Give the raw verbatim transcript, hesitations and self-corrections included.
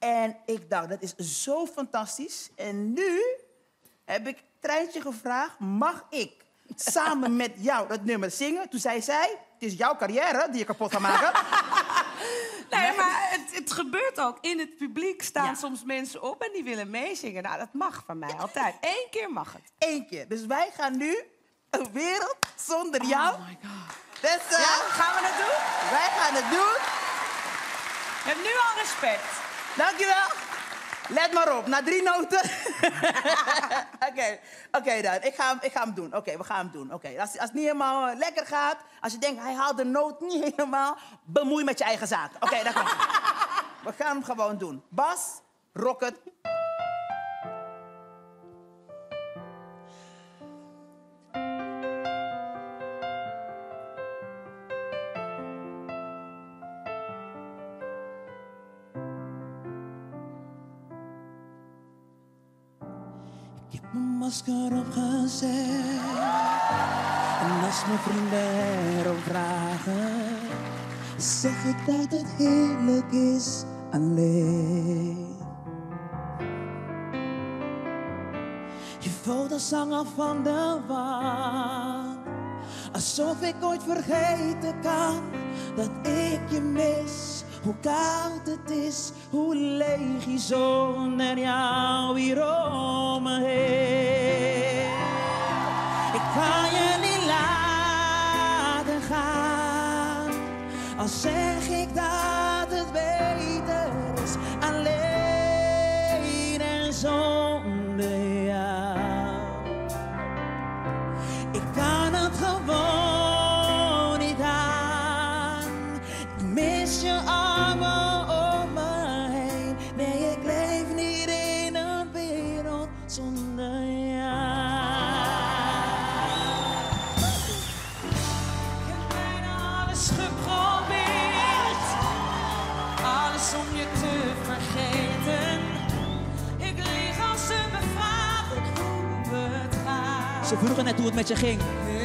En ik dacht, dat is zo fantastisch. En nu heb ik Treintje gevraagd, mag ik samen met jou dat nummer zingen? Toen zei zij, het is jouw carrière die je kapot gaat maken. Nee, maar het, het gebeurt ook. In het publiek staan Ja. soms mensen op en die willen meezingen. Nou, dat mag van mij altijd. Eén keer mag het. Eén keer. Dus wij gaan nu een wereld zonder jou. Oh my god. Dus, uh, Ja, gaan we dat doen? wij gaan het doen. Je hebt nu al respect. Dankjewel. Let maar op, na drie noten. Oké, oké okay, dan. Ik ga, hem- ik ga hem doen. Oké, okay, we gaan hem doen. Oké, okay. Als, als het niet helemaal uh, lekker gaat, als je denkt, hij haalt de noot niet helemaal, bemoei met je eigen zaak. Oké, okay, dat komt. We gaan hem gewoon doen. Bas, rock het. Ik heb mijn masker opgezet. En als mijn vrienden erom vragen, zeg ik dat het heerlijk is alleen. Je foto's hangen van de wand, alsof ik ooit vergeten kan dat ik je mis. Hoe koud het is, hoe leeg je zonder jou hier om me heen. Ik kan je niet laten gaan, al zeg ik dat het beter is. Alleen en zonder jou. Ik kan het gewoon niet aan. Ik mis je armen om me heen. Nee, ik leef niet in een wereld zonder jou. Ik heb bijna alles geprobeerd, alles om je te vergeten. Ik lieg als ze me vragen hoe het gaat. Ze vroegen net hoe het met je ging.